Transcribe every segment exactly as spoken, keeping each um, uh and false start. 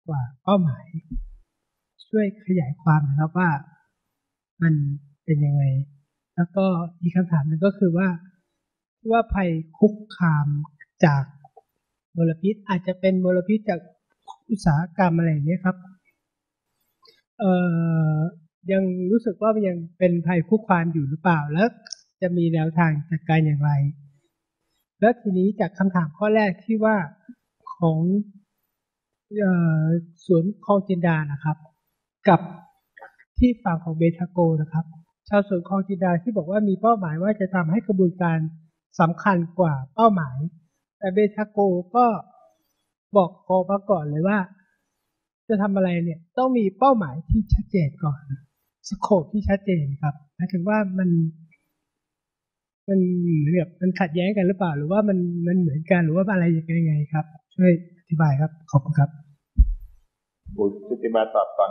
กว่าเป้าหมายช่วยขยายความนะครับว่ามันเป็นยังไงแล้วก็อีกคำถามหนึ่งก็คือว่าว่าภัยคุกคามจากมลพิษอาจจะเป็นมลพิษจากอุตสาหกรรมอะไรอย่างนี้ครับเอ่อยังรู้สึกว่ามันยังเป็นภัยคุกคามอยู่หรือเปล่าแล้วจะมีแนวทางจัดการอย่างไรแล้วทีนี้จากคำถามข้อแรกที่ว่าของเอ่อสวนคลองจินดานะครับกับที่ฝั่งของเบทาโกนะครับชาวสวนคลองจินดาที่บอกว่ามีเป้าหมายว่าจะทำให้กระบวนการสำคัญกว่าเป้าหมายแต่เบทาโกก็บอกกอมาก่อนเลยว่าจะทำอะไรเนี่ยต้องมีเป้าหมายที่ชัดเจนก่อนสโคปที่ชัดเจนครับหมายถึงว่ามันมันเหมือนกับมันขัดแย้งกันหรือเปล่าหรือว่ามันมันเหมือนกันหรือว่าอะไรยังไงครับช่วยอธิบายครับขอบคุณครับบุตรชุติมาตอบก่อน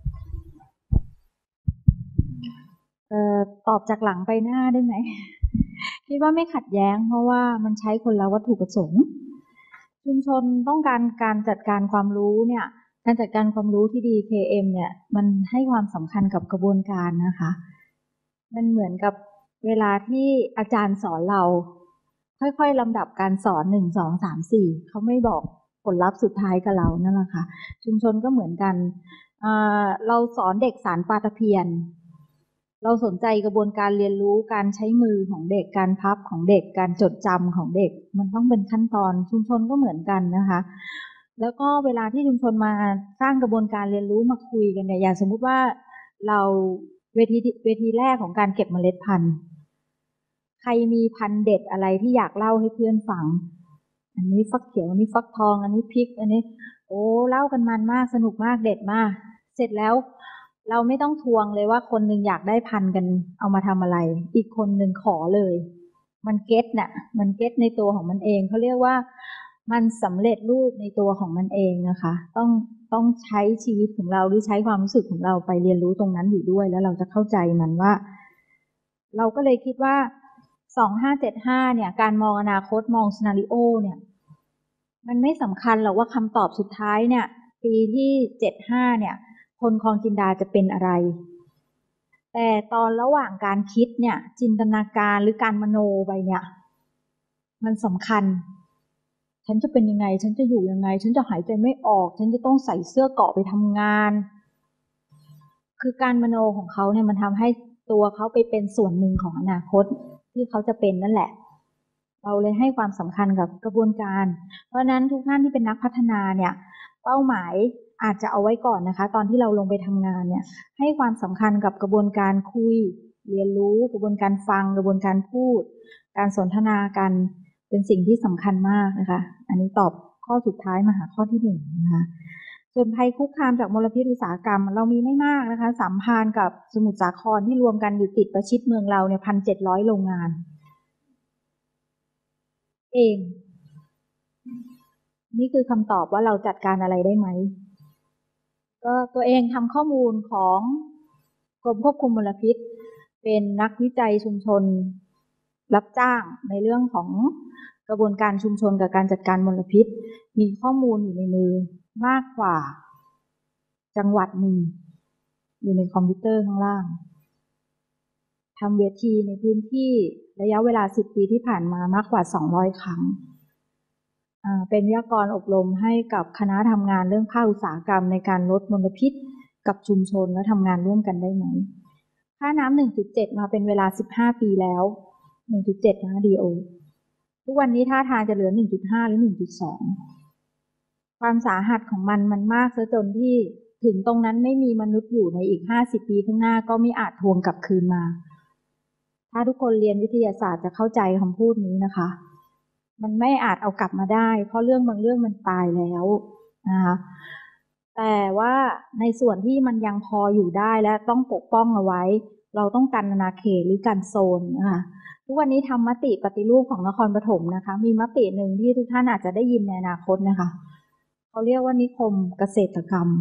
เอ่อตอบจากหลังไปหน้าได้ไหมคิดว่าไม่ขัดแย้งเพราะว่ามันใช้คนละวัตถุประสงค์ชุมชนต้องการการจัดการความรู้เนี่ยการจัดการความรู้ที่ดี เค เอ็ม เนี่ยมันให้ความสำคัญกับกระบวนการนะคะมันเหมือนกับเวลาที่อาจารย์สอนเราค่อยๆลำดับการสอนหนึ่งสองสามสี่เขาไม่บอกผลลัพธ์สุดท้ายกับเรานั่นแหละค่ะชุมชนก็เหมือนกันเราสอนเด็กสานปาฐเพียรเราสนใจกระบวนการเรียนรู้การใช้มือของเด็กการพับของเด็กการจดจำของเด็กมันต้องเป็นขั้นตอนชุมชนก็เหมือนกันนะคะแล้วก็เวลาที่ชุมชนมาสร้างกระบวนการเรียนรู้มาคุยกันเนี่ยอย่างสมมุติว่าเราเวทีเวทีแรกของการเก็บเมล็ดพันธุ์ใครมีพันธุ์เด็ดอะไรที่อยากเล่าให้เพื่อนฟังอันนี้ฟักเขียวอันนี้ฟักทองอันนี้พริกอันนี้โอ้เล่ากันมันมากสนุกมากเด็ดมากเสร็จแล้วเราไม่ต้องทวงเลยว่าคนหนึ่งอยากได้พันธุ์กันเอามาทำอะไรอีกคนหนึ่งขอเลยมันเก็ตน่ะมันเก็ตในตัวของมันเองเขาเรียกว่ามันสำเร็จรูปในตัวของมันเองนะคะต้องต้องใช้ชีวิตของเราหรือใช้ความรู้สึกของเราไปเรียนรู้ตรงนั้นอยู่ด้วยแล้วเราจะเข้าใจมันว่าเราก็เลยคิดว่าสองห้าเจ็ดห้าเนี่ยการมองอนาคตมองซีนาริโอเนี่ยมันไม่สำคัญหรอกว่าคำตอบสุดท้ายเนี่ยปีที่เจ็ดห้าเนี่ยคนคลองจินดาจะเป็นอะไรแต่ตอนระหว่างการคิดเนี่ยจินตนาการหรือการมโนไปเนี่ยมันสำคัญฉันจะเป็นยังไงฉันจะอยู่ยังไงฉันจะหายใจไม่ออกฉันจะต้องใส่เสื้อเกราะไปทำงานคือการมโนของเขาเนี่ยมันทำให้ตัวเขาไปเป็นส่วนหนึ่งของอนาคตที่เขาจะเป็นนั่นแหละเราเลยให้ความสำคัญกับกระบวนการเพราะนั้นทุกท่านที่เป็นนักพัฒนาเนี่ยเป้าหมายอาจจะเอาไว้ก่อนนะคะตอนที่เราลงไปทำงานเนี่ยให้ความสำคัญกับกระบวนการคุยเรียนรู้กระบวนการฟังกระบวนการพูดการสนทนากันเป็นสิ่งที่สำคัญมากนะคะอันนี้ตอบข้อสุดท้ายมาหาข้อที่หนึ่งนะคะส่วนภัยคุกคามจากมลพิษอุตสาหกรรมเรามีไม่มากนะคะสัมพันธ์กับสมุทรสาครที่รวมกันอยู่ติดประชิดเมืองเราเนี่ยพันเจ็ดร้อยโรงงานเองนี่คือคำตอบว่าเราจัดการอะไรได้ไหมก็ตัวเองทำข้อมูลของกรมควบคุมมลพิษเป็นนักวิจัยชุมชนรับจ้างในเรื่องของกระบวนการชุมชนกับการจัดการมลพิษมีข้อมูลอยู่ในมือมากกว่าจังหวัดมีอยู่ในคอมพิวเตอร์ข้างล่างทำเวทีในพื้นที่ระยะเวลาสิบปีที่ผ่านมามากกว่าสองร้อยครั้งเป็นวิทยากรอบรมให้กับคณะทำงานเรื่องภาคอุตสาหกรรมในการลดมลพิษกับชุมชนและทำงานร่วมกันได้ไหมค่าน้ำ หนึ่งจุดเจ็ด มาเป็นเวลาสิบห้าปีแล้ว หนึ่งจุดเจ็ด นะ ดี โอ ทุกวันนี้ท่าทางจะเหลือ หนึ่งจุดห้า หรือ หนึ่งจุดสอง ความสาหัสของมันมันมากซะจนที่ถึงตรงนั้นไม่มีมนุษย์อยู่ในอีกห้าสิบปีข้างหน้าก็ไม่อาจทวงกลับคืนมาถ้าทุกคนเรียนวิทยาศาสตร์จะเข้าใจคำพูดนี้นะคะมันไม่อาจเอากลับมาได้เพราะเรื่องบางเรื่องมันตายแล้วนะคะแต่ว่าในส่วนที่มันยังพออยู่ได้และต้องปกป้องเอาไว้เราต้องกันอาณาเขตหรือกันโซนนะคะทุกวันนี้ทำมติปฏิรูปของนครปฐมนะคะมีมติหนึ่งที่ทุกท่านอาจจะได้ยินในอนาคตนะคะเขาเรียกว่านิคมเกษตรกรรม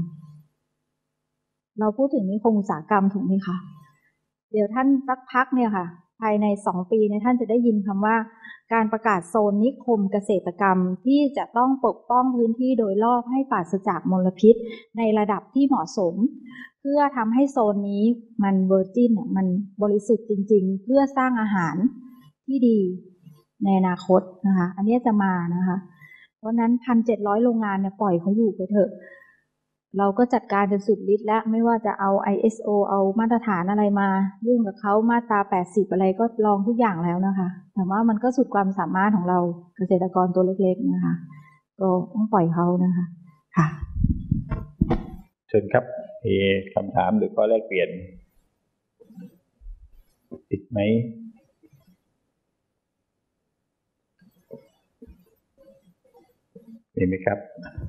เราพูดถึงนิคมอุตสาหกรรมถูกไหมคะเดี๋ยวท่านสักพักเนี่ยค่ะภายในสองปีเนี่ยท่านจะได้ยินคำว่าการประกาศโซนนิคมเกษตรกรรมที่จะต้องปกป้องพื้นที่โดยรอบให้ปราศจากมลพิษในระดับที่เหมาะสมเพื่อทำให้โซนนี้มันเวอร์จินมันบริสุทธิ์จริงๆเพื่อสร้างอาหารที่ดีในอนาคตนะคะอันนี้จะมานะคะเพราะนั้น หนึ่งพันเจ็ดร้อย โรงงานเนี่ยปล่อยเขาอยู่ไปเถอะเราก็จัดการจนสุดฤทธิ์แล้วไม่ว่าจะเอา ไอ เอส โอ เอามาตรฐานอะไรมายุ่งกับเขามาตราแปดสิบอะไรก็ลองทุกอย่างแล้วนะคะแต่ว่ามันก็สุดความสามารถของเราเกษตรกรตัวเล็กๆนะคะก็ต้องปล่อยเขานะคะค่ะเชิญครับมีคำถามหรือข้อแลกเปลี่ยนอีกไหมมีไหมครับ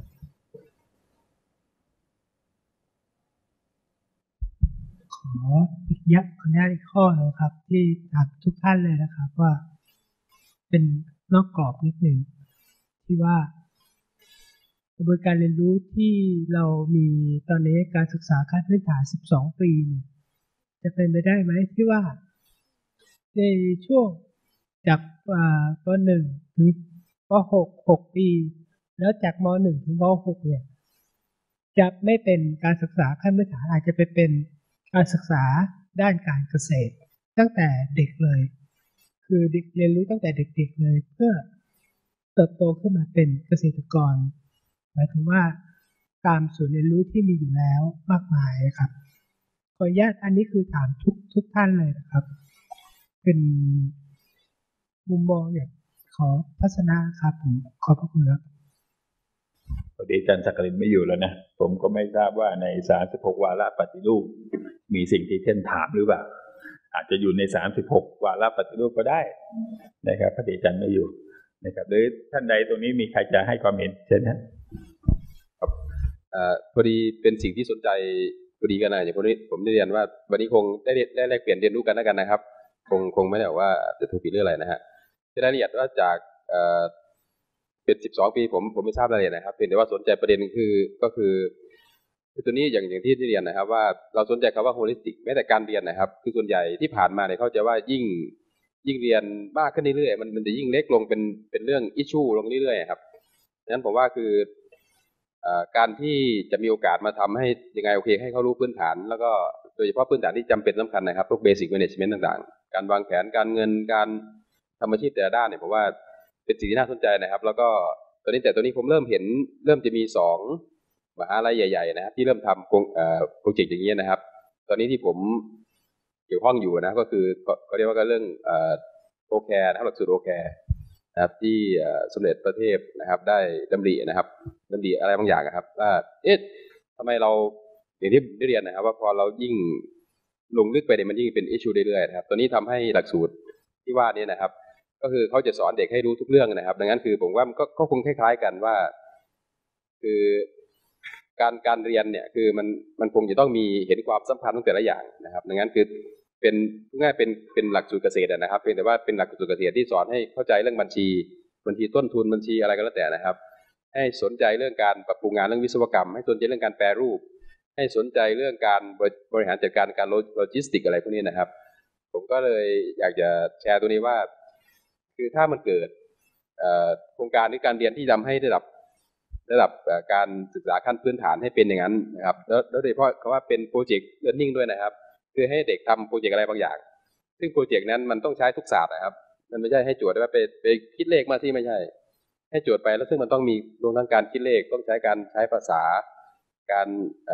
ขออีกยักขออนุญาตอีกข้อนึงครับที่ถามทุกท่านเลยนะครับว่าเป็นนอกกรอบนิดหนึ่งที่ว่ากระบวนการเรียนรู้ที่เรามีตอนนี้การศึกษาขั้นพื้นฐานสิบสองปีเนี่ยจะเป็นไปได้ไหมที่ว่าในช่วงจากป.หนึ่ง ถึงป.หก หกปีแล้วจากม.หนึ่ง ถึงม.หกเนี่ยจะไม่เป็นการศึกษาขั้นพื้นฐานอาจจะไปเป็นการศึกษาด้านการเกษตรตั้งแต่เด็กเลยคือเด็กเรียนรู้ตั้งแต่เด็กๆเลยเพื่อเติบโตขึ้นมาเป็นเกษตรกรหมายถึงว่าตามศูนย์เรียนรู้ที่มีอยู่แล้วมากมายครับขออนุญาตอันนี้คือถามทุกทุกท่านเลยนะครับเป็นมุมมองอย่างขอทัศนะครับผมขอบพระคุณครับพอดีอาจารย์สักกลินไม่อยู่แล้วนะผมก็ไม่ทราบว่าในสามสิบหกวาระปฏิรูปมีสิ่งที่ท่านถามหรือเปล่าอาจจะอยู่ในสามสิบหกวาระปฏิรูปก็ได้นะครับพอดีอาจารย์ไม่อยู่นะครับหรือท่านใดตรงนี้มีใครจะให้ความเห็นเช่นนั้นครับพอดีเป็นสิ่งที่สนใจพอดีกันนะอย่างผมนี้ผมได้เรียนว่าวันนี้คงได้ได้แลกเปลี่ยนเรียนรู้กันแล้วกันนะครับคงคงไม่ได้บอกว่าจะถูกผิดเรื่องอะไรนะฮะรายละเอียดว่าจากเป็นสิบสองปีผมผมไม่ทราบรายละเอียดนะครับเพียงแต่ว่าสนใจประเด็นคือก็คือคือตัวนี้อย่างอย่างที่ที่เรียนนะครับว่าเราสนใจคำว่าโฮลิสติกแม้แต่การเรียนนะครับคือส่วนใหญ่ที่ผ่านมาเนี่ยเขาจะว่ายิ่งยิ่งเรียนมากขึ้นเรื่อยๆมันมันจะยิ่งเล็กลงเป็นเป็นเรื่องอิชชูลงเรื่อยๆครับดังนั้นผมว่าคือการที่จะมีโอกาสมาทำให้ยังไงโอเคให้เขารู้พื้นฐานแล้วก็โดยเฉพาะพื้นฐานที่จำเป็นสำคัญนะครับพวกเบสิกแมเนจเมนต์ต่างๆการวางแผนการเงินการทำอาชีพแต่ละด้านเนี่ยผมว่าเป็นสิ่งที่น่าสนใจนะครับแล้วก็ตอนนี้แต่ตอนนี้ผมเริ่มเห็นเริ่มจะมีสองมหาลัยใหญ่ๆนะครับที่เริ่มทำโปรเจกต์อย่างนี้นะครับตอนนี้ที่ผมเกี่ยวข้องอยู่นะก็คือเขาเรียกว่าเรื่องโอแคร์นะครับหลักสูตรโอแคร์นะครับที่สมเด็จพระเทพนะครับได้ดำรินะครับดำริอะไรบางอย่างนะครับว่าเอ๊ะทำไมเราอย่างที่ได้เรียนนะครับว่าพอเรายิ่งลงลึกไปเนี่ยมันยิ่งเป็นอิชชูเรื่อยๆนะครับตอนนี้ทำให้หลักสูตรที่ว่านี้นะครับก็คือเขาจะสอนเด็กให้รู้ทุกเรื่องนะครับดังนั้นคือผมว่ามันก็ก็คงคล้ายๆกันว่าคือการการเรียนเนี่ยคือมันมันคงจะต้องมีเห็นความสัมพันธ์ของแต่ละอย่างนะครับดังนั้นคือเป็นง่ายเป็นเป็นหลักสูตรเกษตรนะครับเพียงแต่ว่าเป็นหลักสูตรเกษตรที่สอนให้เข้าใจเรื่องบัญชีบัญชีต้นทุนบัญชีอะไรก็แล้วแต่นะครับให้สนใจเรื่องการปรับปรุงงานเรื่องวิศวกรรมให้สนใจเรื่องการแปรรูปให้สนใจเรื่องการบริหารจัดการการโลจิสติกอะไรพวกนี้นะครับผมก็เลยอยากจะแชร์ตัวนี้ว่าคือถ้ามันเกิดโครงการหรือการเรียนที่ทำให้ระดับระดับการศึกษาขั้นพื้นฐานให้เป็นอย่างนั้นนะครับแล้วโดยเฉพาะคำว่าเป็นโปรเจกต์เรียนนิ่งด้วยนะครับคือให้เด็กทำโปรเจกต์อะไรบางอย่างซึ่งโปรเจกต์นั้นมันต้องใช้ทุกศาสตร์นะครับมันไม่ใช่ให้โจทย์ว่าไปไปคิดเลขมาที่ไม่ใช่ให้โจทย์ไปแล้วซึ่งมันต้องมีรวมทั้งการคิดเลขต้องใช้การใช้ภาษาการ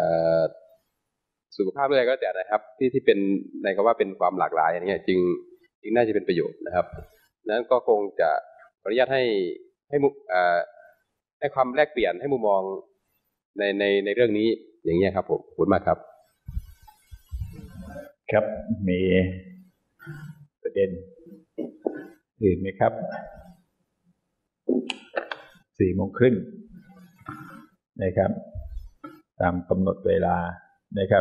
สุขภาพอะไรก็แล้วแต่นะครับที่ที่เป็นในคำว่าเป็นความหลากหลายอย่างนี้จริงจริงน่าจะเป็นประโยชน์นะครับนั้นก็คงจะขออนุญาตให้ให้มุให้ความแลกเปลี่ยนให้มุมมองในในในเรื่องนี้อย่างนี้ครับผมขอบคุณมากครับครับมีประเด็นอื่นไหมครับสี่โมงครึ่งนะครับตามกำหนดเวลานะครับ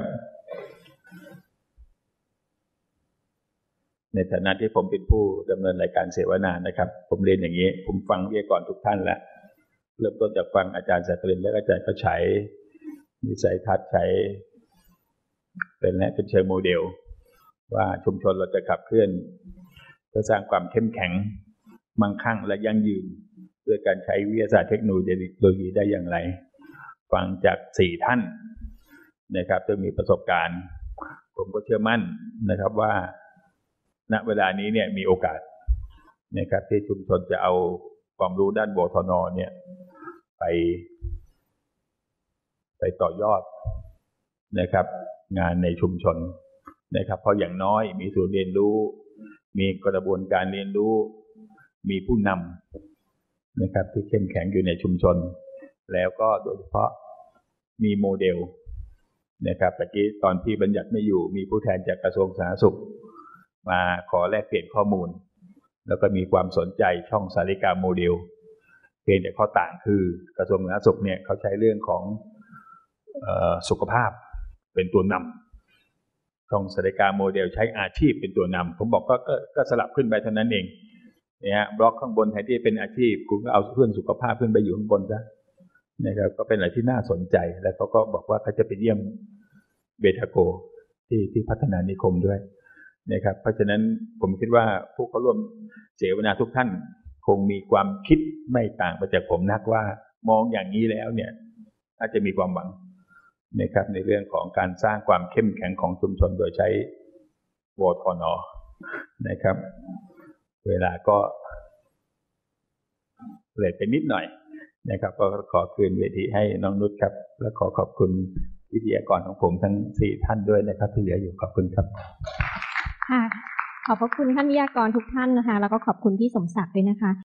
ในฐานะที่ผมเป็นผู้ดำเนินรายการเสวนานะครับผมเรียนอย่างนี้ผมฟังวิทยากรทุกท่านแล้วเริ่มต้นจากฟังอาจารย์สักกลินและอาจารย์ก็ใช้วิสัยทัศน์ใช้เป็นและเป็นเชิงโมเดลว่าชุมชนเราจะขับเคลื่อนพื่อสร้างความเข้มแข็งมั่งคั่งและยั่งยืนด้วยการใช้วิทยาศาสตร์เทคโนโลยีได้อย่างไรฟังจากสี่ท่านนะครับที่มีประสบการณ์ผมก็เชื่อมั่นนะครับว่าณเวลานี้เนี่ยมีโอกาสนะครับที่ชุมชนจะเอาความรู้ด้านบทน.เนี่ยไปไปต่อยอดนะครับงานในชุมชนนะครับเพราะอย่างน้อยมีศูนย์เรียนรู้มีกระบวนการเรียนรู้มีผู้นำนะครับที่เข้มแข็งอยู่ในชุมชนแล้วก็โดยเฉพาะมีโมเดลนะครับเมื่อกี้ตอนที่บัญญัติไม่อยู่มีผู้แทนจากกระทรวงสาธารณสุขมาขอแลกเปลี่ยนข้อมูลแล้วก็มีความสนใจช่องสาริกาโมเดลเพียงแต่ข้อต่างคือกระทรวงสาธารณสุขเนี่ยเขาใช้เรื่องของเอ่อสุขภาพเป็นตัวนำช่องสาริกาโมเดลใช้อาชีพเป็นตัวนำผมบอกก็ก็ก็สลับขึ้นไปเท่านั้นเองเนี่ยบล็อกข้างบนแทนที่เป็นอาชีพคุณก็เอาเรื่องสุขภาพขึ้นไปอยู่ข้างบนซะนะครับก็เป็นอะไรที่น่าสนใจแล้วเขาก็บอกว่าเขาจะไปเยี่ยมเบทาโกที่ที่พัฒนานิคมด้วยนะครับเพราะฉะนั้นผมคิดว่าผู้เข้าร่วมเสวนาทุกท่านคงมีความคิดไม่ต่างไปจากผมนักว่ามองอย่างนี้แล้วเนี่ยอาจจะมีความหวังนะครับในเรื่องของการสร้างความเข้มแข็งของชุมชนโดยใช้วทน.นะครับเวลาก็เลยไปนิดหน่อยนะครับก็ขอคืนเวทีให้น้องนุชครับและขอขอบคุณวิทยากรของผมทั้งสี่ท่านด้วยนะครับที่เหลืออยู่ขอบคุณครับค่ะขอบพระคุณท่านวิทยากรทุกท่านนะคะแล้วก็ขอบคุณพี่สมศักดิ์ด้วยนะคะ